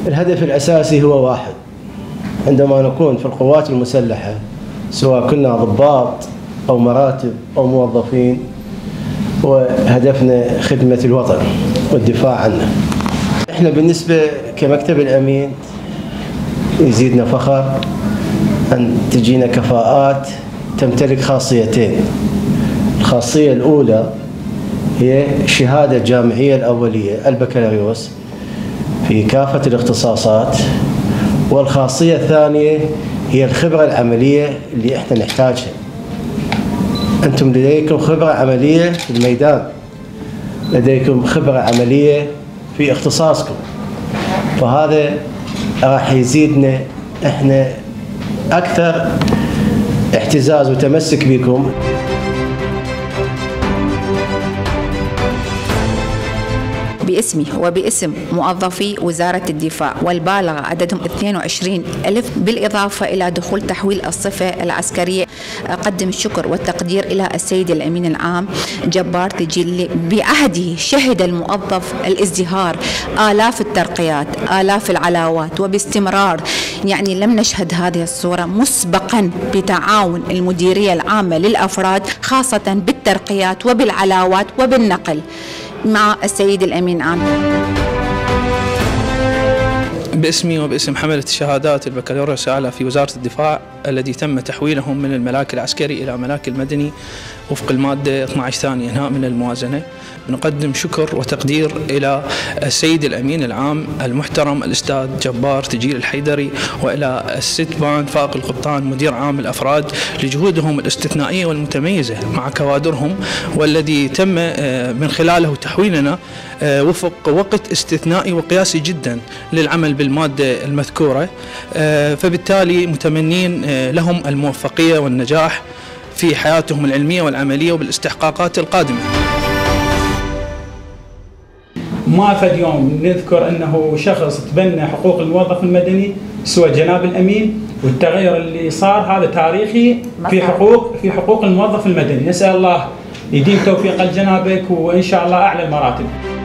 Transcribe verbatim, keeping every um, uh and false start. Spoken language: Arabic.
الهدف الأساسي هو واحد. عندما نكون في القوات المسلحة سواء كنا ضباط أو مراتب أو موظفين، وهدفنا خدمة الوطن والدفاع عنه. إحنا بالنسبة كمكتب الأمين يزيدنا فخر أن تجينا كفاءات تمتلك خاصيتين. الخاصية الأولى هي شهادة الجامعية الأولية البكالوريوس في كافة الاختصاصات، والخاصية الثانية هي الخبرة العملية اللي احنا نحتاجها. أنتم لديكم خبرة عملية في الميدان، لديكم خبرة عملية في اختصاصكم، فهذا راح يزيدنا احنا أكثر اعتزاز وتمسك بكم. باسمي وباسم موظفي وزارة الدفاع والبالغة عددهم اثنين وعشرين ألف، بالإضافة إلى دخول تحويل الصفة العسكرية، أقدم الشكر والتقدير إلى السيد الأمين العام جبار تجيل. بعهده شهد الموظف الازدهار، آلاف الترقيات، آلاف العلاوات، وباستمرار يعني لم نشهد هذه الصورة مسبقا بتعاون المديرية العامة للأفراد، خاصة بالترقيات وبالعلاوات وبالنقل مع السيد الأمين عام. باسمي وباسم حملة شهادات البكالوريوس الأعلى في وزارة الدفاع الذي تم تحويلهم من الملاك العسكري إلى ملاك المدني وفق المادة اثني عشر ثانية إنهاء من الموازنة، نقدم شكر وتقدير إلى السيد الأمين العام المحترم الأستاذ جبار تجيل الحيدري، وإلى الست بان فائق القبطان مدير عام الأفراد لجهودهم الاستثنائية والمتميزة مع كوادرهم، والذي تم من خلاله تحويلنا وفق وقت استثنائي وقياسي جدا للعمل بالمادة المذكورة. فبالتالي متمنين لهم الموفقية والنجاح في حياتهم العلمية والعملية وبالاستحقاقات القادمة. ما فد يوم نذكر أنه شخص تبنى حقوق الموظف المدني سوى جناب الأمين، والتغير اللي صار هذا تاريخي في حقوق في حقوق الموظف المدني. نسأل الله يديم توفيق لجنابك وإن شاء الله أعلى المراتب.